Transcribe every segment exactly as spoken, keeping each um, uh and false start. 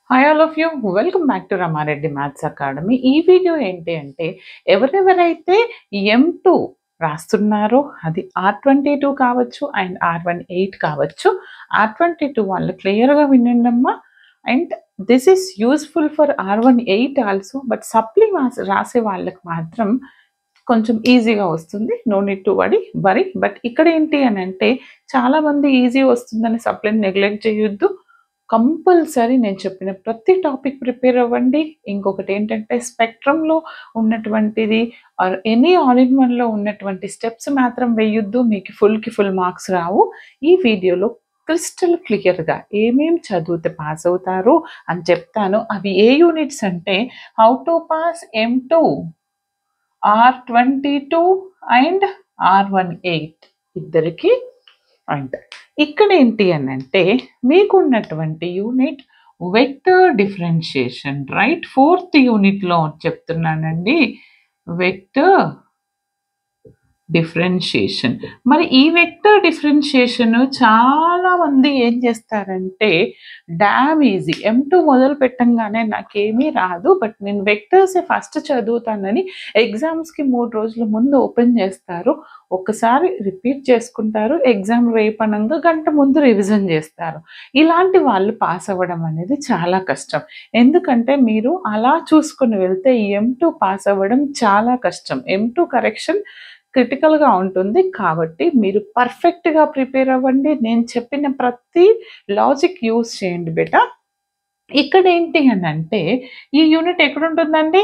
Hi all of you welcome back to Ramareddy maths academy. ఈ video ఏంటి అంటే ఎవరెవరైతే ఎం టూ రాస్తున్నారో అది ఆర్ ట్వంటీ టూ కావచ్చు అండ్ ఆర్ వన్ ఎయిట్ కావచ్చు. ఆర్ ట్వంటీ టూ వాళ్ళు క్లియర్గా వినండి అమ్మా. And this is useful for R one eight also. But supply రాసే వాళ్ళకి మాత్రం కొంచెం ఈజీగా వస్తుంది. No need to worry worry but ఇక్కడ ఏంటి అని అంటే చాలామంది ఈజీ వస్తుందని సప్లీని నెగ్లెక్ట్ చేయొద్దు. కంపల్సరీ నేను చెప్పిన ప్రతి టాపిక్ ప్రిపేర్ అవ్వండి. ఇంకొకటి ఏంటంటే స్పెక్ట్రమ్లో ఉన్నటువంటిది ఆర్ ఎనీ ఆల్ ఇన్ వన్లో ఉన్నటువంటి స్టెప్స్ మాత్రం వేయొద్దు, మీకు ఫుల్కి ఫుల్ మార్క్స్ రావు. ఈ వీడియోలో క్రిస్టల్ క్లియర్గా ఏమేం చదివితే పాస్ అవుతారు అని చెప్తాను. అవి ఏ యూనిట్స్ అంటే how to pass M two, R twenty two and R one eight ఇద్దరికి. అండ్ ఇక్కడ ఏంటి అని అంటే మీకున్నటువంటి unit vector differentiation, right? Fourth యూనిట్లో చెప్తున్నానండి వెక్టర్ డిఫరెన్షియేషన్. మరి ఈ వెక్టర్ డిఫరెన్షియేషన్ చాలా మంది ఏం చేస్తారంటే డామ్ ఈజీ, ఎం టూ మొదలు పెట్టంగానే నాకేమీ రాదు బట్ నేను వెక్టర్సే ఫస్ట్ చదువుతానని ఎగ్జామ్స్కి మూడు రోజుల ముందు ఓపెన్ చేస్తారు. ఒకసారి రిపీట్ చేసుకుంటారు, ఎగ్జామ్ రేపనంగా గంట ముందు రివిజన్ చేస్తారు. ఇలాంటి వాళ్ళు పాస్ అవ్వడం అనేది చాలా కష్టం. ఎందుకంటే మీరు అలా చూసుకుని వెళ్తే ఎం టూ పాస్ అవ్వడం చాలా కష్టం. ఎం టూ కరెక్షన్ క్రిటికల్గా ఉంటుంది. కాబట్టి మీరు పర్ఫెక్ట్గా ప్రిపేర్ అవ్వండి. నేను చెప్పిన ప్రతి లాజిక్ యూజ్ చేయండి బేటా. ఇక్కడ ఏంటి అని అంటే ఈ యూనిట్ ఎక్కడ ఉంటుందండి?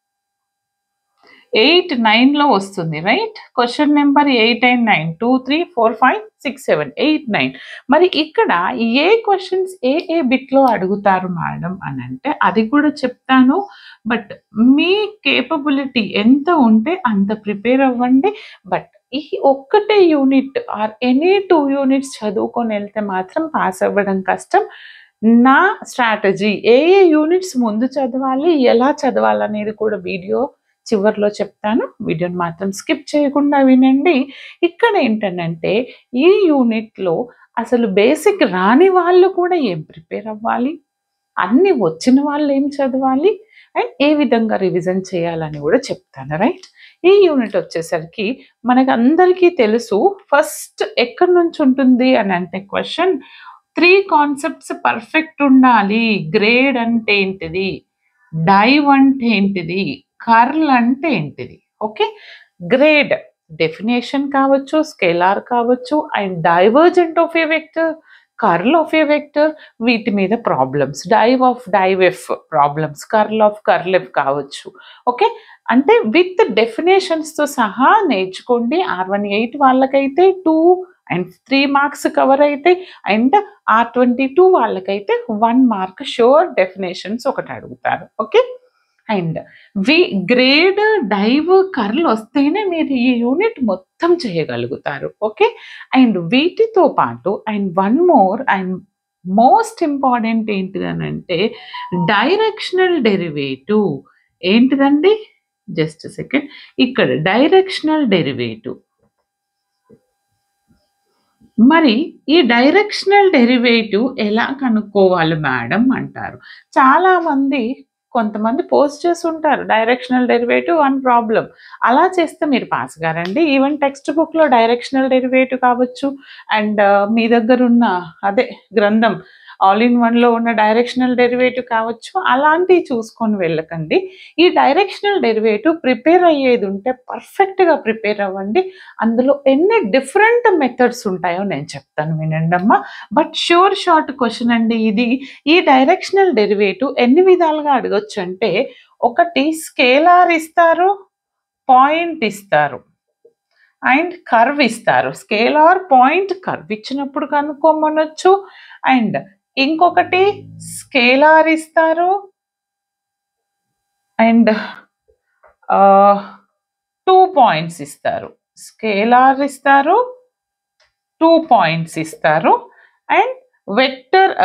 ఎయిట్ నైన్లో వస్తుంది, right? Question number eight and nine, two three four five six seven eight nine. మరి ఇక్కడ ఏ క్వశ్చన్స్ ఏ ఏ బిట్లో అడుగుతారు మేడం అని అంటే అది కూడా చెప్తాను. బట్ మీ కేపబిలిటీ ఎంత ఉంటే అంత ప్రిపేర్ అవ్వండి. బట్ ఈ ఒక్కటే unit or any two units చదువుకొని వెళ్తే మాత్రం పాస్ అవ్వడం కష్టం. నా స్ట్రాటజీ ఏ ఏ యూనిట్స్ ముందు చదవాలి, ఎలా చదవాలనేది కూడా వీడియో చివరిలో చెప్తాను. వీడియోని మాత్రం స్కిప్ చేయకుండా వినండి. ఇక్కడ ఏంటంటే ఈ యూనిట్లో అసలు బేసిక్ రాని వాళ్ళు కూడా ఏం ప్రిపేర్ అవ్వాలి, అన్ని వచ్చిన వాళ్ళు ఏం చదవాలి అండ్ ఏ విధంగా రివిజన్ చేయాలని కూడా చెప్తాను, రైట్? ఈ యూనిట్ వచ్చేసరికి మనకు అందరికీ తెలుసు ఫస్ట్ ఎక్కడి నుంచి ఉంటుంది అని అంటే క్వశ్చన్ త్రీ కాన్సెప్ట్స్ పర్ఫెక్ట్ ఉండాలి. గ్రేడ్ అంటే ఏంటిది, డైవ్ అంటే ఏంటిది, కర్ల్ అంటే ఏంటిది. ఓకే, గ్రేడ్ డెఫినేషన్ కావచ్చు, స్కేలార్ కావచ్చు and divergent of a vector, curl of a vector, వీటి మీద problems, div of div F problems, curl of curl F కావచ్చు. ఓకే, అంటే విత్ డెఫినేషన్స్తో సహా నేర్చుకోండి. ఆర్ వన్ ఎయిట్ వాళ్ళకైతే two and three marks cover అయితే అండ్ ఆర్ ట్వంటీ టూ వాళ్ళకైతే వన్ మార్క్ షూర్ డెఫినేషన్స్ ఒకటి అడుగుతారు. Okay, and we grad div curl వస్తేనే మీరు ఈ యూనిట్ మొత్తం చేయగలుగుతారు. ఓకే, అండ్ వీటితో పాటు and one more and most important ఏంటిదనంటే డైరెక్షనల్ డెరివేటివ్. ఏంటిదండి? జస్ట్ సెకండ్, ఇక్కడ డైరెక్షనల్ డెరివేటివ్. మరి ఈ డైరెక్షనల్ డెరివేటివ్ ఎలా కనుక్కోవాలి మేడం అంటారు చాలామంది. కొంతమంది పోస్ట్ చేసి ఉంటారు డైరెక్షనల్ డెరివేటివ్ వన్ ప్రాబ్లం, అలా చేస్తే మీరు పాస్ గారండి. ఈవెన్ టెక్స్ట్ బుక్లో డైరెక్షనల్ డెరివేటివ్ కావచ్చు అండ్ మీ దగ్గర ఉన్న అదే గ్రంథం ఆల్ ఇన్ వన్లో ఉన్న డైరెక్షనల్ డెరివేటివ్ కావచ్చు, అలాంటివి చూసుకొని వెళ్ళకండి. ఈ డైరెక్షనల్ డెరివేటివ్ ప్రిపేర్ అయ్యేది ఉంటే పర్ఫెక్ట్గా ప్రిపేర్ అవ్వండి. అందులో ఎన్ని డిఫరెంట్ మెథడ్స్ ఉంటాయో నేను చెప్తాను, వినండి అమ్మా. బట్ షూర్ షార్ట్ క్వశ్చన్ అండి ఇది. ఈ డైరెక్షనల్ డెరివేటివ్ ఎన్ని విధాలుగా అడగొచ్చు అంటే ఒకటి స్కేలార్ ఇస్తారు, పాయింట్ ఇస్తారు అండ్ కర్వ్ ఇస్తారు. స్కేలార్, పాయింట్, కర్వ్ ఇచ్చినప్పుడు కనుక్కోమనొచ్చు. అండ్ ఇంకొకటి స్కేలార్ ఇస్తారు అండ్ టూ పాయింట్స్ ఇస్తారు. స్కేలార్ ఇస్తారు, టూ పాయింట్స్ ఇస్తారు అండ్ వెక్టర్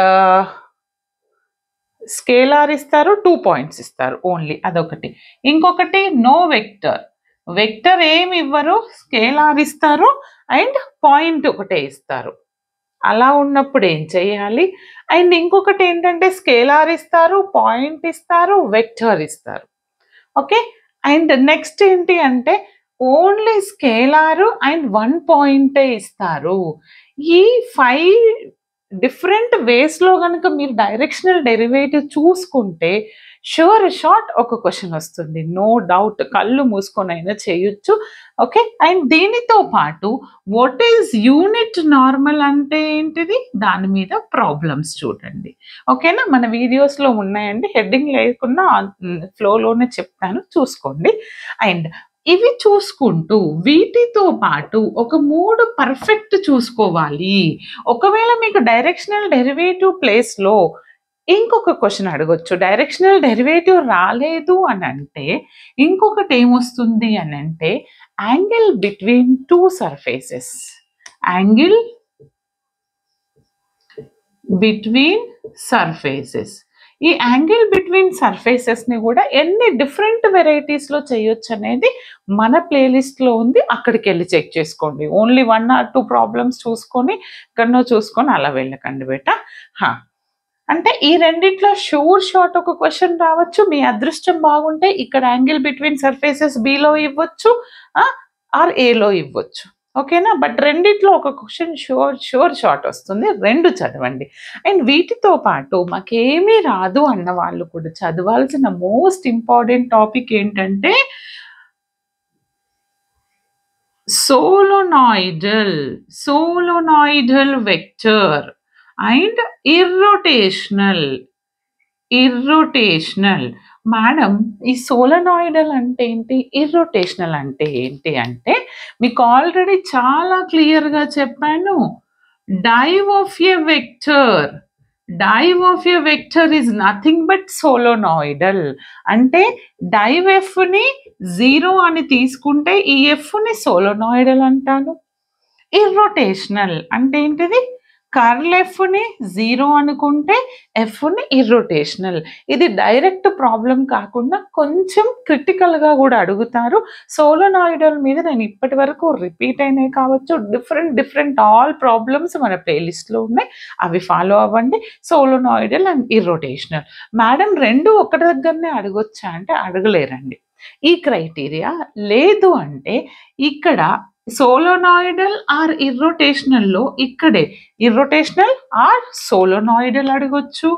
స్కేలార్ ఇస్తారు, టూ పాయింట్స్ ఇస్తారు ఓన్లీ, అదొకటి. ఇంకొకటి నో వెక్టర్, వెక్టర్ ఏమి ఇవ్వరు, స్కేలార్ ఇస్తారు అండ్ పాయింట్ ఒకటే ఇస్తారు. అలా ఉన్నప్పుడు ఏం చేయాలి? అండ్ ఇంకొకటి ఏంటంటే స్కేలార్ ఇస్తారు, పాయింట్ ఇస్తారు, వెక్టర్ ఇస్తారు. ఓకే. అండ్ నెక్స్ట్ ఏంటి అంటే ఓన్లీ స్కేలార్ అండ్ వన్ పాయింటే ఇస్తారు. ఈ ఫైవ్ డిఫరెంట్ వేస్లో కనుక మీరు డైరెక్షనల్ డెరివేటివ్ చూసుకుంటే షూర్ షార్ట్ ఒక క్వశ్చన్ వస్తుంది, నో డౌట్. కళ్ళు మూసుకొని అయినా చేయొచ్చు. ఓకే. అండ్ దీనితో పాటు వాట్ ఈజ్ యూనిట్ నార్మల్ అంటే ఏంటిది, దాని మీద ప్రాబ్లమ్స్ చూడండి. ఓకేనా, మన వీడియోస్లో ఉన్నాయండి, హెడ్డింగ్ లేకుండా ఫ్లోలోనే చెప్తాను, చూసుకోండి. అండ్ ఇవి చూసుకుంటూ వీటితో పాటు ఒక మూడు పర్ఫెక్ట్ చూసుకోవాలి. ఒకవేళ మీకు డైరెక్షనల్ డెరివేటివ్ ప్లేస్లో ఇంకొక క్వశ్చన్ అడగొచ్చు, డైరెక్షనల్ డెరివేటివ్ రాలేదు అని అంటే ఇంకొకటి ఏమొస్తుంది అని అంటే angle between two surfaces, angle between surfaces. ఈ యాంగిల్ బిట్వీన్ సర్ఫేసెస్ని కూడా ఎన్ని డిఫరెంట్ వెరైటీస్లో చేయొచ్చు అనేది మన ప్లేలిస్ట్లో ఉంది, అక్కడికి వెళ్ళి చెక్ చేసుకోండి. Only one or two problems చూసుకొని ఎక్కడనో చూసుకొని అలా వెళ్ళకండి బేట. హా, అంటే ఈ రెండిట్లో షూర్ షార్ట్ ఒక క్వశ్చన్ రావచ్చు. మీ అదృష్టం బాగుంటే ఇక్కడ యాంగిల్ బిట్వీన్ సర్ఫేసెస్ బిలో ఇవ్వచ్చు, ఆర్ ఏలో ఇవ్వచ్చు. ఓకేనా, బట్ రెండిట్లో ఒక క్వశ్చన్ షూర్ షూర్ షార్ట్ వస్తుంది, రెండు చదవండి. అండ్ వీటితో పాటు మాకేమీ రాదు అన్న వాళ్ళు కూడా చదవాల్సిన మోస్ట్ ఇంపార్టెంట్ టాపిక్ ఏంటంటే solenoidal, solenoidal vector and irrotational, irrotational. Madam ఈ సోలనాయిడల్ అంటే ఏంటి, ఇర్రోటేషనల్ అంటే ఏంటి అంటే మీకు ఆల్రెడీ చాలా క్లియర్గా చెప్పాను. Div of a vector, div of a vector is nothing but solenoidal. అంటే డైవ్ ఎఫ్ని జీరో అని తీసుకుంటే ఈ ఎఫ్ని సోలోనాయిడల్ అంటాను. ఇర్రోటేషనల్ అంటే ఏంటిది, కర్ల్ ఎఫ్ని జీరో అనుకుంటే ఎఫ్ని ఇర్రోటేషనల్. ఇది డైరెక్ట్ ప్రాబ్లం కాకుండా కొంచెం క్రిటికల్గా కూడా అడుగుతారు. సోలోనాయిడల్ మీద నేను ఇప్పటి వరకు రిపీట్ అయినాయి కావచ్చు, డిఫరెంట్ డిఫరెంట్ ఆల్ ప్రాబ్లమ్స్ మన ప్లేలిస్ట్లో ఉన్నాయి, అవి ఫాలో అవ్వండి. Solenoidal and irrotational. మేడం రెండు ఒకటి దగ్గరనే అడగొచ్చా అంటే అడగలేరండి. ఈ క్రైటీరియా లేదు అంటే ఇక్కడ సోలోనాయిడల్ ఆర్ ఇర్రోటేషనల్లో ఇక్కడే ఇర్రోటేషనల్ ఆర్ సోలోనాయిడల్ అడగొచ్చు.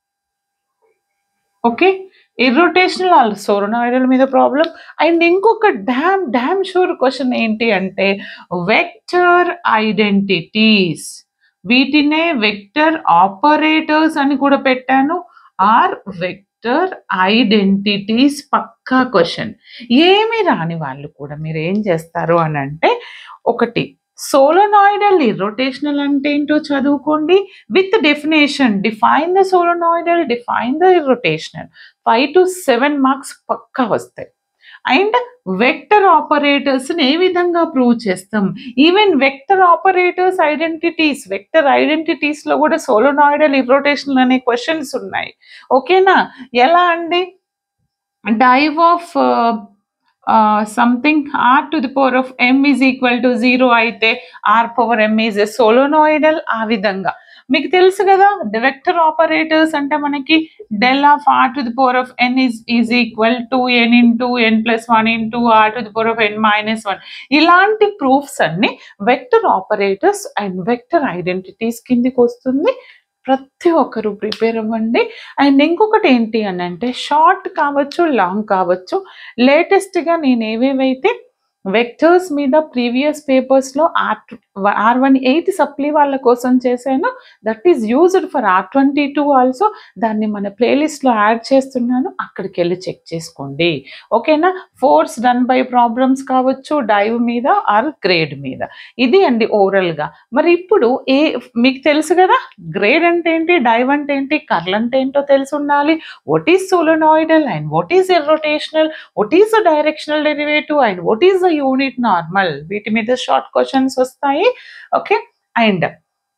ఓకే, ఇర్రోటేషనల్ ఆర్ సోలోనాయిడల్ మీద ప్రాబ్లం. అండ్ ఇంకొక డ్యామ్ డ్యామ్ షూర్ క్వశ్చన్ ఏంటి అంటే వెక్టర్ ఐడెంటిటీస్. వీటినే వెక్టర్ ఆపరేటర్స్ అని కూడా పెట్టాను, ఆర్ వెక్టర్ ఐడెంటిటీస్. పక్కా క్వశ్చన్. ఏమి రాని వాళ్ళు కూడా మీరు ఏం చేస్తారు అని అంటే ఒకటి సోలోనాయిడల్ ఇర్రోటేషనల్ అంటే ఏంటో చదువుకోండి with definition. Define the solenoidal, define the irrotational. Five to seven marks పక్కా వస్తాయి. అండ్ వెక్టర్ ఆపరేటర్స్ని ఏ విధంగా ప్రూవ్ చేస్తాం, even vector operators identities, vector ఐడెంటిటీస్లో కూడా సోలోనాయిడల్ ఇర్రోటేషనల్ అనే క్వశ్చన్స్ ఉన్నాయి. ఓకేనా, ఎలా అండి, div of something r to the power of m is equal to zero అయితే r power m is a solenoidal. ఆ విధంగా మీకు తెలుసు కదా, వెక్టర్ ఆపరేటర్స్ అంటే మనకి del of r to the power of n is is equal to n into n plus one into r to the power of n minus one. ఇలాంటి proofs అన్ని vector operators and vector identities కిందికి వస్తుంది. ప్రతి ఒక్కరు prepare అవ్వండి. And ఇంకొకటి ఏంటి అని అంటే షార్ట్ కావచ్చు, లాంగ్ కావచ్చు, లేటెస్ట్గా నేను ఏవేవైతే వెక్టర్స్ మీద ప్రీవియస్ పేపర్స్లో R R one eight supply వాళ్ళ కోసం చేశాను, that is used for R twenty two also. దాన్ని మన ప్లేలిస్ట్లో యాడ్ చేస్తున్నాను, అక్కడికి వెళ్ళి చెక్ చేసుకోండి. ఓకేనా, ఫోర్స్ డన్ బై ప్రాబ్లమ్స్ కావచ్చు, డైవ్ మీద ఆర్ గ్రేడ్ మీద. ఇది అండి ఓవరాల్గా. మరి ఇప్పుడు ఏ మీకు తెలుసు కదా, గ్రేడ్ అంటే ఏంటి, డైవ్ అంటే ఏంటి, కర్ల్ అంటే ఏంటో తెలిసి ఉండాలి. What is solenoidal and what is irrotational, what is the directional derivative and what is the unit normal. వీటి మీద షార్ట్ క్వశ్చన్స్ వస్తాయి. ఓకే, అండ్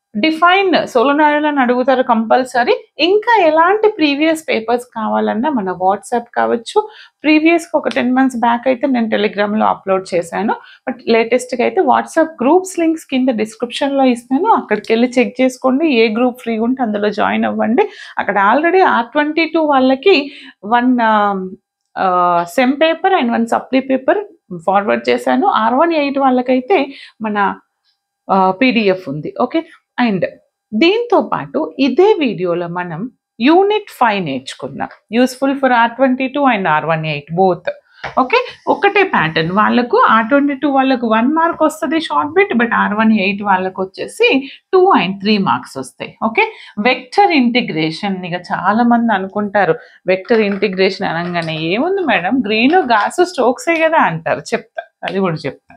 డిఫైన్ సోలోనాయిడల్ అని అడుగుతారు కంపల్సరీ. ఇంకా ఎలాంటి ప్రీవియస్ పేపర్స్ కావాలన్నా మన వాట్సాప్ కావచ్చు. ప్రీవియస్‌గా ఒక టెన్ మంత్స్ బ్యాక్ అయితే నేను టెలిగ్రామ్‌లో అప్లోడ్ చేశాను. బట్ లేటెస్ట్‌గా అయితే వాట్సాప్ గ్రూప్స్ లింక్స్ కింద డిస్క్రిప్షన్‌లో ఇస్తాను. అక్కడికెళ్ళి చెక్ చేసుకోండి. ఏ గ్రూప్ ఫ్రీగా ఉంటే అందులో జాయిన్ అవ్వండి. అక్కడ ఆల్రెడీ ఆర్ ట్వంటీ టూ వాళ్ళకి one ah, sem paper and one supply paper forward చేశాను. ఆర్ వన్ ఎయిట్ వాళ్ళకైతే మన ఆహ్, పీడీఎఫ్ ఉంది. ఓకే. అండ్ దీంతో పాటు ఇదే వీడియోలో మనం యూనిట్ ఫైవ్ నేర్చుకుందాం. Useful for R twenty two and R one eight both. Okay. ఒకటే ప్యాటర్న్. వాళ్ళకు ఆర్ ట్వంటీ టూ వాళ్ళకు వన్ మార్క్ వస్తది short bit. But R one eight వాళ్ళకొచ్చేసి టూ అండ్ త్రీ మార్క్స్ వస్తాయి. ఓకే. వెక్టర్ ఇంటిగ్రేషన్ ఇక చాలా మంది అనుకుంటారు. వెక్టర్ ఇంటిగ్రేషన్ అనంగానే ఏముంది మేడం గ్రీను, గాసు, స్టోక్సే కదా అంటారు. చెప్తా. అది కూడా చెప్తా.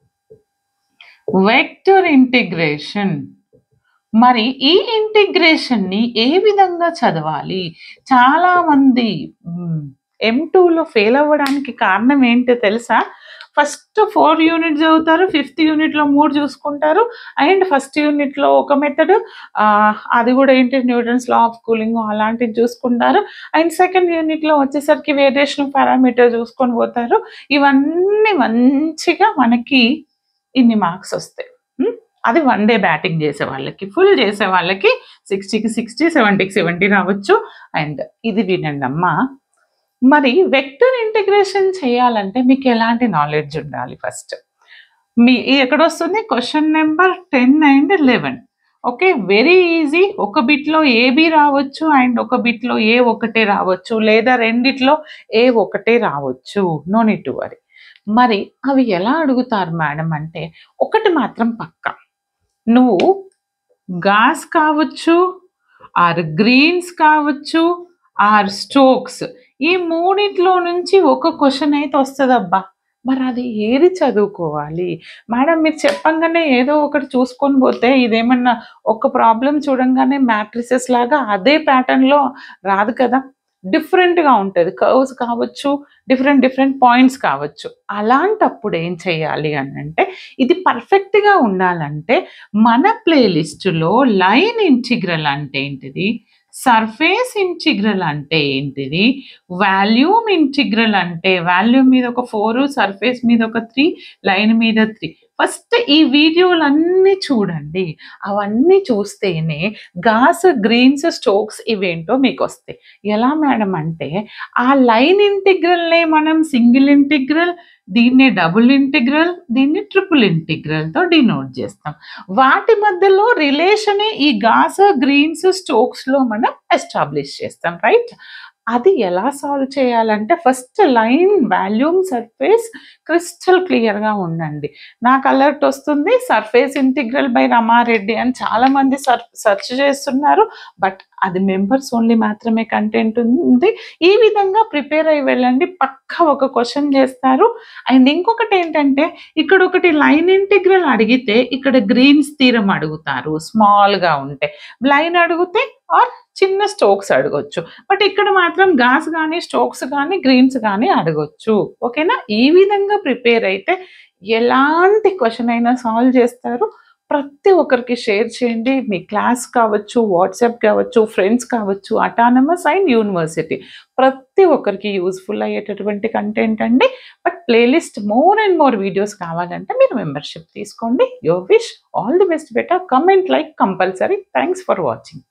Vector integration. మరి ఈ ఇంటిగ్రేషన్ని ఏ విధంగా చదవాలి? చాలామంది ఎం టూలో ఫెయిల్ అవ్వడానికి కారణం ఏంటో తెలుసా? ఫస్ట్ ఫోర్ యూనిట్ చదువుతారు. ఫిఫ్త్ యూనిట్లో మూడు చూసుకుంటారు. అండ్ ఫస్ట్ యూనిట్లో ఒక మెథడ్, అది కూడా ఏంటి న్యూటన్స్ లా ఆఫ్ కూలింగ్ అలాంటివి చూసుకుంటారు. అండ్ సెకండ్ యూనిట్లో వచ్చేసరికి వేరియేషన్ పారామీటర్ చూసుకొని పోతారు. ఇవన్నీ మంచిగా మనకి ఇన్ని మార్క్స్ వస్తాయి. అది వన్ డే బ్యాటింగ్ చేసే వాళ్ళకి. ఫుల్ చేసే వాళ్ళకి సిక్స్టీకి సిక్స్టీ, సెవెంటీకి సెవెంటీ రావచ్చు. అండ్ ఇది వినండి అమ్మా, మరి వెక్టర్ ఇంటిగ్రేషన్ చేయాలంటే మీకు ఎలాంటి నాలెడ్జ్ ఉండాలి? ఫస్ట్ మీ ఎక్కడ వస్తుంది? Question number ten and eleven. Okay. Very easy. ఒక బిట్లో ఏబి రావచ్చు అండ్ ఒక బిట్లో ఏ ఒకటే రావచ్చు, లేదా రెండిట్లో ఏ ఒకటే రావచ్చు. No need to worry. మరి అవి ఎలా అడుగుతారు మేడం అంటే, ఒకటి మాత్రం పక్కా, నువ్వు గాస్ కావచ్చు, ఆర్ గ్రీన్స్ కావచ్చు, ఆర్ స్టోక్స్, ఈ మూడిట్లో నుంచి ఒక క్వశ్చన్ అయితే వస్తుందబ్బా. మరి అది ఏది చదువుకోవాలి మేడం? మీరు చెప్పంగానే ఏదో ఒకటి చూసుకొని పోతే ఇదేమన్నా ఒక ప్రాబ్లం చూడంగానే మ్యాట్రిసెస్ లాగా అదే ప్యాటర్న్లో రాదు కదా. డిఫరెంట్గా ఉంటుంది. కర్వ్స్ కావచ్చు, డిఫరెంట్ డిఫరెంట్ పాయింట్స్ కావచ్చు. అలాంటప్పుడు ఏం చేయాలి అని అంటే, ఇది పర్ఫెక్ట్గా ఉండాలంటే మన ప్లేలిస్టులో లైన్ ఇంటిగ్రల్ అంటే ఏంటిది, సర్ఫేస్ ఇంటిగ్రల్ అంటే ఏంటిది, వాల్యూమ్ ఇంటిగ్రల్ అంటే వాల్యూమ్ మీద ఒక ఫోర్, సర్ఫేస్ మీద ఒక త్రీ, లైన్ మీద త్రీ. ఫస్ట్ ఈ వీడియోలన్నీ చూడండి. అవన్నీ చూస్తేనే గాస్, గ్రీన్స్, స్టోక్స్ ఇవేంటో మీకు వస్తాయి. ఎలా మేడం అంటే, ఆ లైన్ ఇంటిగ్రల్నే మనం సింగిల్ ఇంటిగ్రల్, దీన్ని డబుల్ ఇంటిగ్రల్, దీన్ని ట్రిపుల్ ఇంటిగ్రల్తో డినోట్ చేస్తాం. వాటి మధ్యలో రిలేషనే ఈ గాస్, గ్రీన్స్, స్టోక్స్లో మనం ఎస్టాబ్లిష్ చేస్తాం. రైట్. అది ఎలా సాల్వ్ చేయాలంటే, first line, volume, surface crystal క్లియర్గా ఉండండి. నాకు అలర్ట్ వస్తుంది సర్ఫేస్ ఇంటిగ్రల్ బై రమారెడ్డి అని చాలామంది సర్ సెర్చ్ చేస్తున్నారు. బట్ అది మెంబర్స్ ఓన్లీ మాత్రమే కంటెంట్ ఉంది. ఈ విధంగా ప్రిపేర్ అయ్యి వెళ్ళండి. పక్కా ఒక క్వశ్చన్ చేస్తారు. అండ్ ఇంకొకటి ఏంటంటే, ఇక్కడ ఒకటి లైన్ ఇంటిగ్రల్ అడిగితే ఇక్కడ గ్రీన్స్ థీరం అడుగుతారు స్మాల్గా ఉంటే, లైన్ అడిగితే ఆర్ చిన్న స్టోక్స్ అడగొచ్చు. బట్ ఇక్కడ మాత్రం గాస్ కానీ, స్టోక్స్ కానీ, గ్రీన్స్ కానీ అడగొచ్చు. ఓకేనా. ఈ విధంగా ప్రిపేర్ అయితే ఎలాంటి క్వశ్చన్ అయినా సాల్వ్ చేస్తారు. ప్రతి ఒక్కరికి షేర్ చేయండి. మీ క్లాస్ కావచ్చు, వాట్సాప్ కావచ్చు, ఫ్రెండ్స్ కావచ్చు, అటానమస్ అండ్ యూనివర్సిటీ, ప్రతి ఒక్కరికి యూస్ఫుల్ అయ్యేటటువంటి కంటెంట్ అండి. But playlist more and more videos కావాలంటే మీరు మెంబర్షిప్ తీసుకోండి. Your wish. All the best. Better comment like compulsory. Thanks for watching.